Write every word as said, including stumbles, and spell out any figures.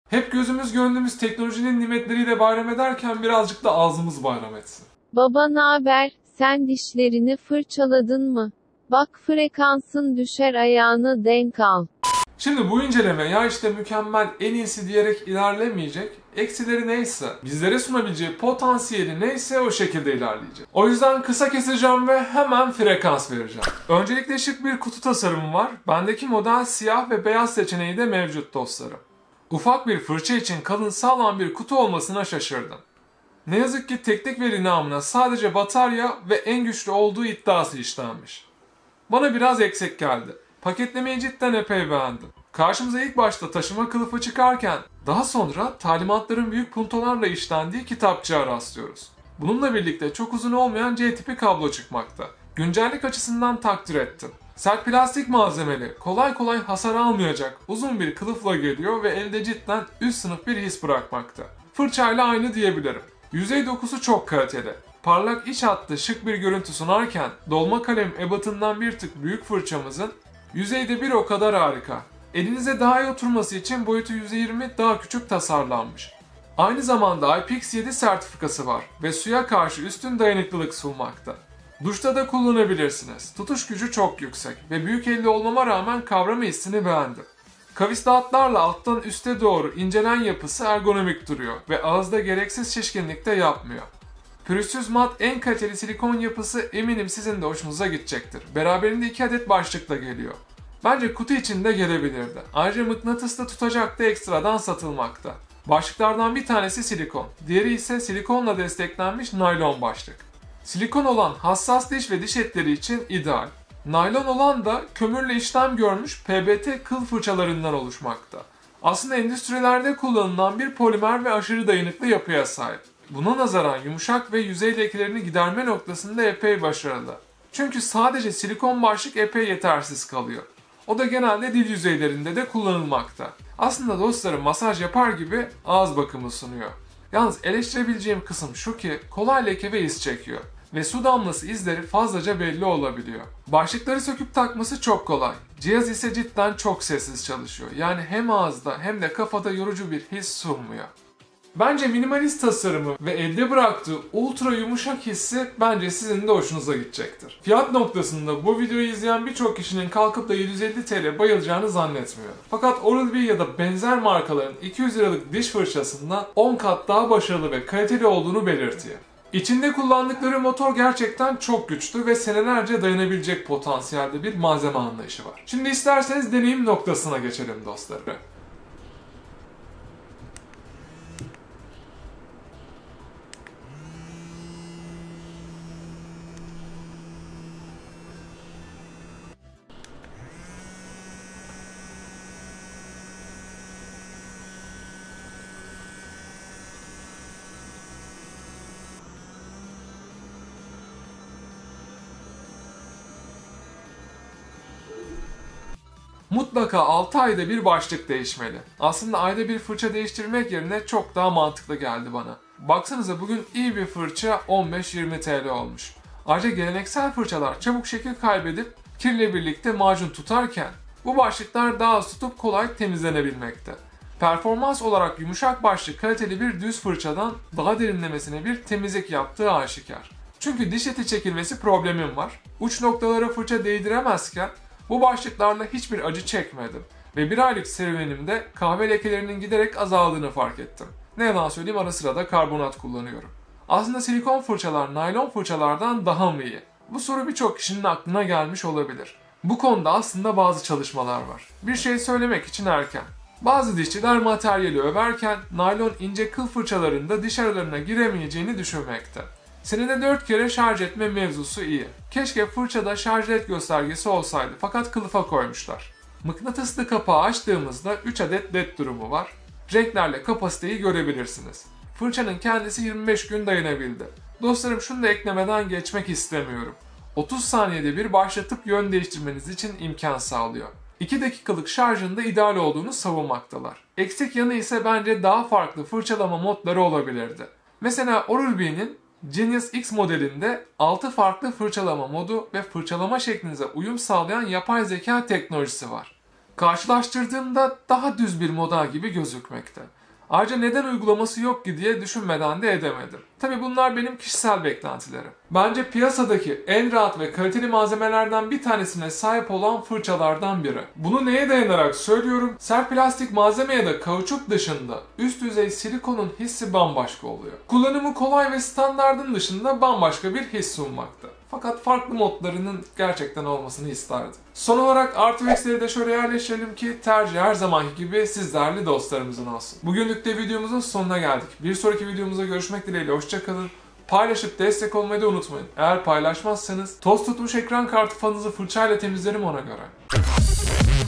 Hep gözümüz gönlümüz teknolojinin nimetleriyle bayram ederken birazcık da ağzımız bayram etsin. Baba naber, sen dişlerini fırçaladın mı? Bak frekansın düşer ayağını denk al. Şimdi bu inceleme ya işte mükemmel en iyisi diyerek ilerlemeyecek, eksileri neyse, bizlere sunabileceği potansiyeli neyse o şekilde ilerleyecek. O yüzden kısa keseceğim ve hemen frekans vereceğim. Öncelikle şık bir kutu tasarımı var. Bendeki model siyah ve beyaz seçeneği de mevcut dostlarım. Ufak bir fırça için kalın sağlam bir kutu olmasına şaşırdım. Ne yazık ki teknik veri namına sadece batarya ve en güçlü olduğu iddiası işlenmiş. Bana biraz eksik geldi. Paketlemeyi cidden epey beğendim. Karşımıza ilk başta taşıma kılıfı çıkarken daha sonra talimatların büyük puntolarla işlendiği kitapçığa rastlıyoruz. Bununla birlikte çok uzun olmayan C tipi kablo çıkmakta. Güncellik açısından takdir ettim. Sert plastik malzemeli, kolay kolay hasar almayacak uzun bir kılıfla geliyor ve elde cidden üst sınıf bir his bırakmakta. Fırçayla aynı diyebilirim. Yüzey dokusu çok kaliteli. Parlak iç hattı şık bir görüntü sunarken dolma kalem ebatından bir tık büyük fırçamızın yüzeyde bir o kadar harika. Elinize daha iyi oturması için boyutu yüzde yirmi daha küçük tasarlanmış. Aynı zamanda I P X yedi sertifikası var ve suya karşı üstün dayanıklılık sunmakta. Duşta da kullanabilirsiniz. Tutuş gücü çok yüksek ve büyük elli olmama rağmen kavrama hissini beğendim. Kavisli hatlarla alttan üste doğru incelen yapısı ergonomik duruyor ve ağızda gereksiz şişkinlik de yapmıyor. Pürüzsüz mat en kaliteli silikon yapısı eminim sizin de hoşunuza gidecektir. Beraberinde iki adet başlık da geliyor. Bence kutu içinde gelebilirdi. Ayrıca mıknatısla tutacak da ekstradan satılmakta. Başlıklardan bir tanesi silikon, diğeri ise silikonla desteklenmiş naylon başlık. Silikon olan hassas diş ve diş etleri için ideal. Naylon olan da kömürle işlem görmüş P B T kıl fırçalarından oluşmakta. Aslında endüstrilerde kullanılan bir polimer ve aşırı dayanıklı yapıya sahip. Buna nazaran yumuşak ve yüzey lekelerini giderme noktasında epey başarılı. Çünkü sadece silikon başlık epey yetersiz kalıyor. O da genelde dil yüzeylerinde de kullanılmakta. Aslında dostlarım masaj yapar gibi ağız bakımı sunuyor. Yalnız eleştirebileceğim kısım şu ki kolay leke ve iz çekiyor. Ve su damlası izleri fazlaca belli olabiliyor. Başlıkları söküp takması çok kolay. Cihaz ise cidden çok sessiz çalışıyor. Yani hem ağızda hem de kafada yorucu bir his sunmuyor. Bence minimalist tasarımı ve elde bıraktığı ultra yumuşak hissi bence sizin de hoşunuza gidecektir. Fiyat noktasında bu videoyu izleyen birçok kişinin kalkıp da yedi yüz elli TL bayılacağını zannetmiyorum. Fakat Oral-B ya da benzer markaların iki yüz liralık diş fırçasından on kat daha başarılı ve kaliteli olduğunu belirtiyor. İçinde kullandıkları motor gerçekten çok güçlü ve senelerce dayanabilecek potansiyelde bir malzeme anlayışı var. Şimdi isterseniz deneyim noktasına geçelim dostlar. Mutlaka altı ayda bir başlık değişmeli. Aslında ayda bir fırça değiştirmek yerine çok daha mantıklı geldi bana. Baksanıza bugün iyi bir fırça on beş yirmi TL olmuş. Ayrıca geleneksel fırçalar çabuk şekil kaybedip kirle birlikte macun tutarken bu başlıklar daha az tutup kolay temizlenebilmekte. Performans olarak yumuşak başlık kaliteli bir düz fırçadan daha derinlemesine bir temizlik yaptığı aşikar. Çünkü diş eti çekilmesi problemim var. Uç noktalara fırça değdiremezken bu başlıklarla hiçbir acı çekmedim ve bir aylık serüvenimde kahve lekelerinin giderek azaldığını fark ettim. Ne yalan söyleyeyim ara sıra da karbonat kullanıyorum. Aslında silikon fırçalar naylon fırçalardan daha mı iyi? Bu soru birçok kişinin aklına gelmiş olabilir. Bu konuda aslında bazı çalışmalar var. Bir şey söylemek için erken. Bazı dişçiler materyali överken naylon ince kıl fırçalarında diş aralarına giremeyeceğini düşünmekte. Senede dört kere şarj etme mevzusu iyi. Keşke fırçada şarj led göstergesi olsaydı fakat kılıfa koymuşlar. Mıknatıslı kapağı açtığımızda üç adet led durumu var. Renklerle kapasiteyi görebilirsiniz. Fırçanın kendisi yirmi beş gün dayanabildi. Dostlarım şunu da eklemeden geçmek istemiyorum. otuz saniyede bir başlatıp yön değiştirmeniz için imkan sağlıyor. iki dakikalık şarjın da ideal olduğunu savunmaktalar. Eksik yanı ise bence daha farklı fırçalama modları olabilirdi. Mesela Oral-B'nin Genius X modelinde altı farklı fırçalama modu ve fırçalama şeklinize uyum sağlayan yapay zeka teknolojisi var. Karşılaştırdığımda daha düz bir model gibi gözükmekte. Ayrıca neden uygulaması yok ki diye düşünmeden de edemedim. Tabi bunlar benim kişisel beklentilerim. Bence piyasadaki en rahat ve kaliteli malzemelerden bir tanesine sahip olan fırçalardan biri. Bunu neye dayanarak söylüyorum? Sert plastik malzeme ya da kauçuk dışında üst düzey silikonun hissi bambaşka oluyor. Kullanımı kolay ve standardın dışında bambaşka bir his sunmakta. Fakat farklı modlarının gerçekten olmasını isterdim. Son olarak Artwex'leri de şöyle yerleştirelim ki tercih her zamanki gibi siz değerli dostlarımızın olsun. Bugünlük de videomuzun sonuna geldik. Bir sonraki videomuzda görüşmek dileğiyle hoşçakalın. Paylaşıp destek olmayı da unutmayın. Eğer paylaşmazsanız toz tutmuş ekran kartı fanınızı fırçayla temizlerim ona göre.